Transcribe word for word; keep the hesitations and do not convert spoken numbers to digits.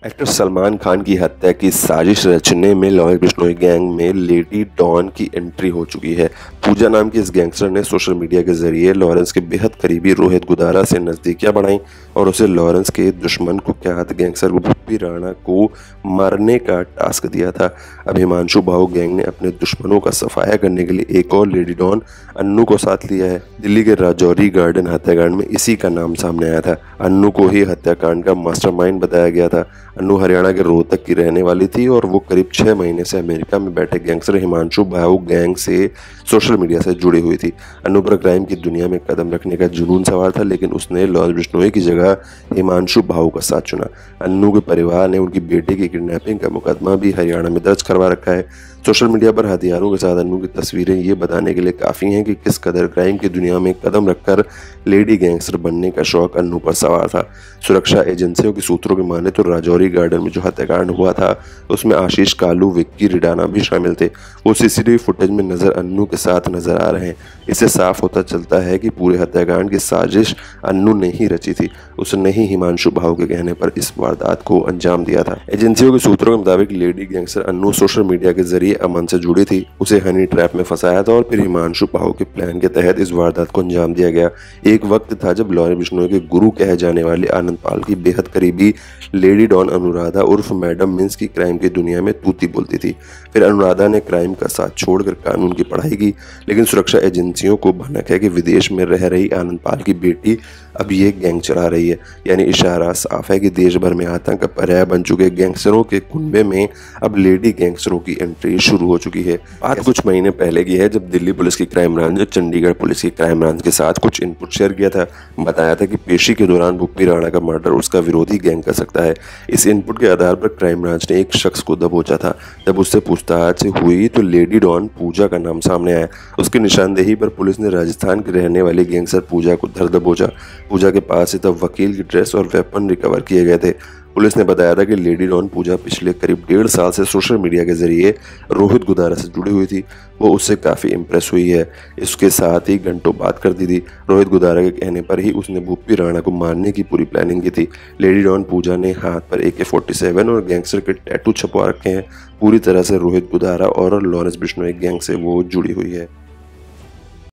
Actor Salman Khan की हत्या की साजिश रचने में लॉरेंस बिश्नोई गैंग में लेडी डॉन की एंट्री हो चुकी है। पूजा नाम की इस गैंगस्टर ने सोशल मीडिया के जरिए लॉरेंस के बेहद करीबी रोहित गुदारा से नजदीकियां बढ़ाई और उसे लॉरेंस के दुश्मन कुख्यात गैंगस्टर भूपी राणा को मारने का टास्क दिया था। अब हिमांशु भाऊ गैंग ने अपने दुश्मनों का सफाया करने के लिए एक और लेडी डॉन अन्नू को साथ लिया है। दिल्ली के राजौरी गार्डन हत्याकांड में इसी का नाम सामने आया था। अन्नू को ही हत्याकांड का मास्टरमाइंड बताया गया था। अन्नू हरियाणा के रोहतक की रहने वाली थी और वो करीब छह महीने से अमेरिका में बैठे गैंगस्टर हिमांशु भाऊ गैंग से सोशल मीडिया से जुड़ी हुई थी। अन्नू पर क्राइम की दुनिया में कदम रखने का जुनून सवार था, लेकिन उसने लॉरेंस बिश्नोई की जगह हिमांशु भाऊ का साथ चुना। अन्नू के परिवार ने उनकी बेटी की किडनैपिंग का मुकदमा भी हरियाणा में दर्ज करवा रखा है। सोशल मीडिया पर हथियारों के साथ अन्नू की तस्वीरें ये बताने के लिए काफ़ी हैं कि किस कदर क्राइम की दुनिया में कदम रखकर लेडी गैंगस्टर बनने का शौक अन्नू पर सवार था। सुरक्षा एजेंसियों के सूत्रों की माने तो राजौरी गार्डन में जो हत्याकांड हुआ था उसमें आशीष कालू, विक्की रिडाना भी शामिल थे। वो सीसीटीवी फुटेज में नजर अन्नू के साथ नजर आ रहे हैं। इससे साफ होता चलता है कि पूरे हत्याकांड की साजिश अन्नू ने ही रची थी। उसने ही हिमांशु भाऊ के कहने पर इस वारदात को अंजाम दिया था। एजेंसियों के सूत्रों के मुताबिक lady gangster Annu social media के जरिए अमन से जुड़ी थी। उसे हनी ट्रैप में फंसाया था और फिर हिमांशु भाऊ के प्लान के तहत इस वारदात को अंजाम दिया गया। एक वक्त था जब लॉरेंस बिश्नोई के गुरु कहे जाने वाले आनंद पाल की बेहद करीबी लेडी डॉन अनुराधा उर्फ मैडम मिन्स की क्राइम की दुनिया में तूती बोलती थी। फिर अनुराधा ने क्राइम का साथ छोड़कर कानून की पढ़ाई की, लेकिन सुरक्षा एजेंसियों को भनक है कि विदेश में रह रही आनंद पाल की बेटी अब ये गैंग चला रही है। यानी इशारा साफ है कि देश भर में आतंक का पर्याय बन चुके गैंगस्टरों के कुनबे में अब लेडी गैंगस्टरों की एंट्री शुरू हो चुकी है। बात कुछ महीने पहले की है जब दिल्ली पुलिस की क्राइम ब्रांच ने चंडीगढ़ पुलिस की क्राइम ब्रांच के साथ कुछ इनपुट शेयर किया था। बताया था कि पेशी के दौरान भूपी राणा का मर्डर उसका विरोधी गैंग कर सकता है। इस इनपुट के आधार पर क्राइम ब्रांच ने एक शख्स को दबोचा था। जब उससे पूछताछ हुई तो लेडी डॉन पूजा का नाम सामने आया। उसकी निशानदेही पर पुलिस ने राजस्थान की रहने वाली गैंगस्टर पूजा को धर दबोचा। पूजा के पास से तब वकील की ड्रेस और वेपन रिकवर किए गए थे। पुलिस ने बताया था कि लेडी डॉन पूजा पिछले करीब डेढ़ साल से सोशल मीडिया के जरिए रोहित गुदारा से जुड़ी हुई थी। वो उससे काफ़ी इम्प्रेस हुई है। इसके साथ ही घंटों बात करती थी। रोहित गुदारा के कहने पर ही उसने भूपी राणा को मारने की पूरी प्लानिंग की थी। लेडी डॉन पूजा ने हाथ पर ए के फोर्टी सेवन और गैंगस्टर के टैटू छपवा रखे हैं। पूरी तरह से रोहित गुदारा और लॉरेंस बिश्नोई गैंग से वो जुड़ी हुई है।